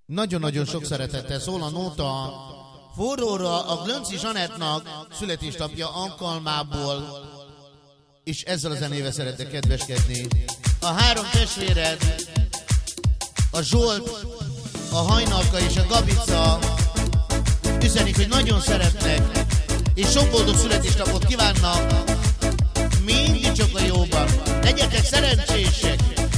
Nagyon-nagyon sok szeretettel szól a nóta forróra a Glönci Zsanettnak születésnapja alkalmából, és ezzel a zenével szeretek kedveskedni. A három testvéred, a Zsolt, a Hajnalka és a Gabica üzenik, hogy nagyon szeretnek, és sok boldog születésnapot kívánnak, mindig csak a jóban. Legyetek szerencsések!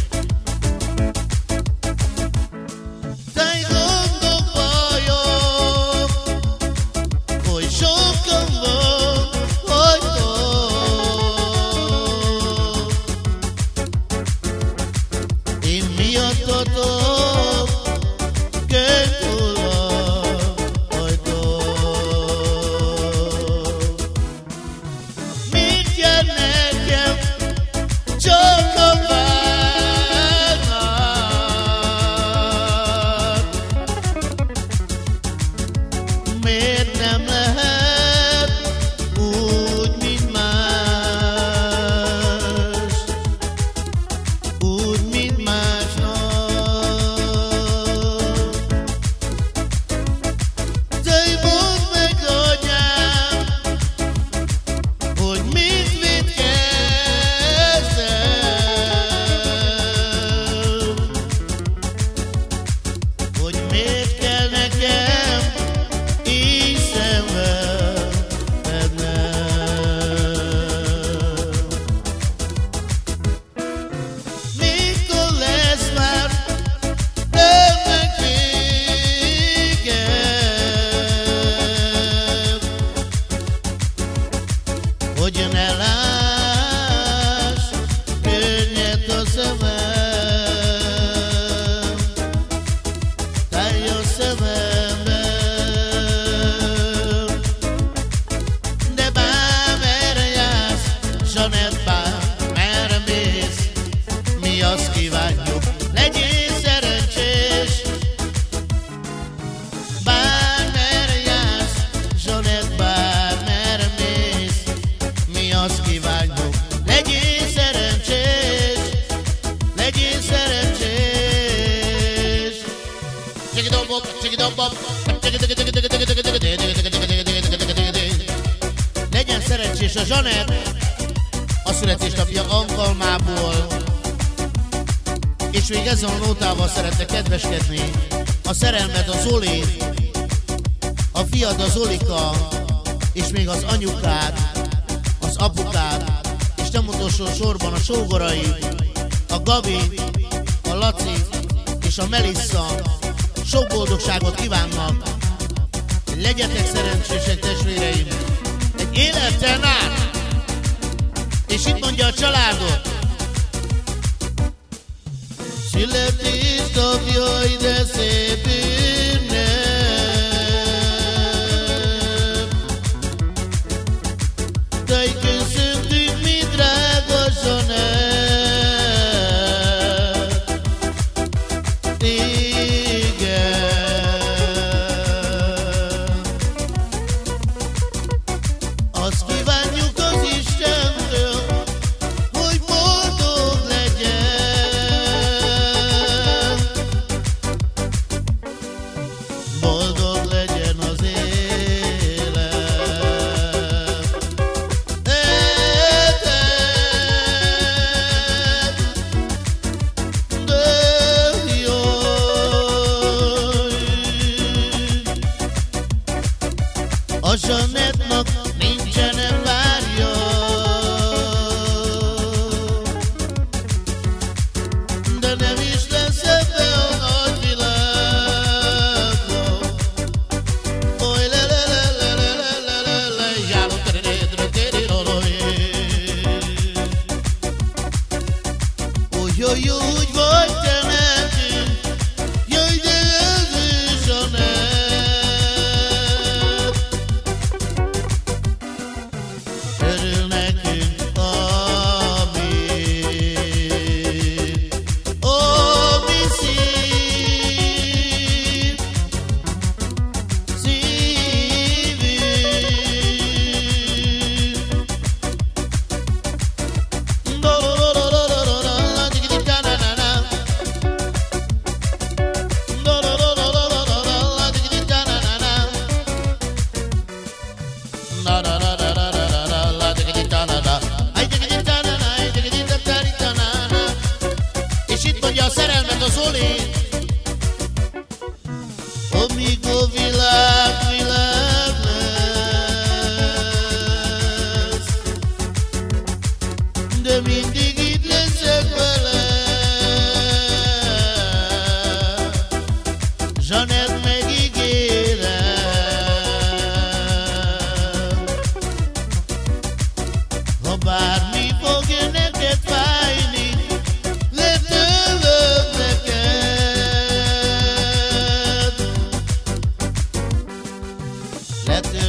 Legyen szerencsés a Zsanett a születésnapja alkalmából, és még ezzel a nótával szeretne kedveskedni. A szerelmed a Zoli, a fiad a Zolika, és még az anyukád, az apukád, és nem utolsó sorban a sógoraid, a Gabi, a Laci és a Melissa. Sok boldogságot kívánnak! Legyetek szerencsések, testvéreim! Egy életen át! És itt mondja a családot! Születésnapja, de szép ünnep! Daj, köszöntünk, mi drága Zsanett! A Zsanettnak nincsenem várja, de nem is lesz ebbe a nagy világban. Oly le le le le le le le le le, járó teredre teriroloj. Úgy vagy te nekünk, jöjj, de ez is Zsanett. amíg a világ lesz, de mindig itt leszek vele. Zsanett, megígérem, ha bármi fogja neked fájni, letölöm neked.